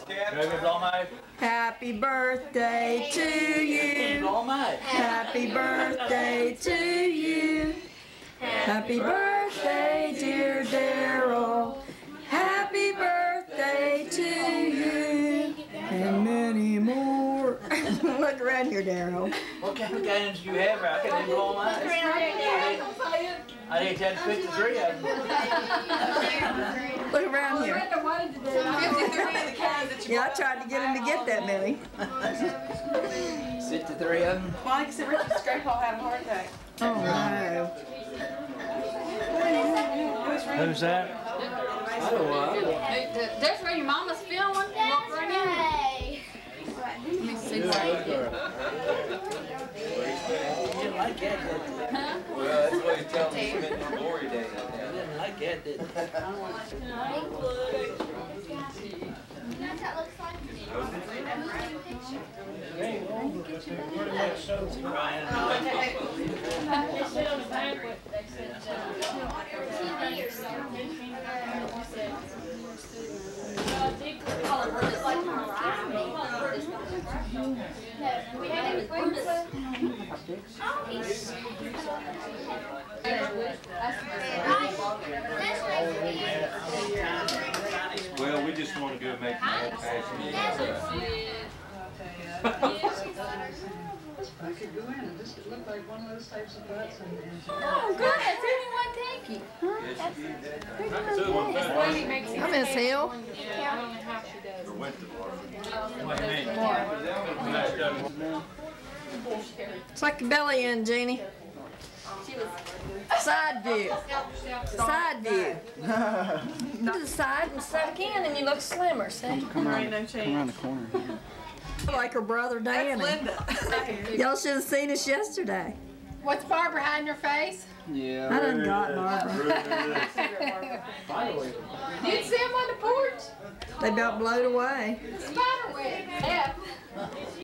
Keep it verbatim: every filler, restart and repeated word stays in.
Happy birthday to you. Happy birthday to you. Happy birthday, dear Daryl. Happy birthday to you. And many more. Look around here, Daryl. What kind of games do you have? I couldn't even blow my eyes. I didn't have fifty-three of them. Look around here. Yeah, I tried to get him to get that many. fifty-three of them. Monica said Richard's grandpa had a heart attack. Oh no. Who's that? I don't know. That's where your mama's filming. Walk right in. You didn't like that, did you? Huh? Well, that's what he tells me. She meant Glory Day. You didn't like that, did you? You know what that looks like? They said on the banquet, they said, We had any friends. Well, we just want to go make the whole passion. I could go in and just it looked like one of those types of butts and, and oh, good. Anyone take you? I miss Hill. Yeah, I don't know how she does. It's like the belly end, Jeannie. Side view. Side view. To the side and side again, and you look slimmer, see? Come around, no Come around the corner. Like her brother Danny. Y'all should have seen us yesterday. What's Barbara hiding her face? Yeah. I done got Barbara. Did see him on the porch? They about blowed away. The spider web. Yeah.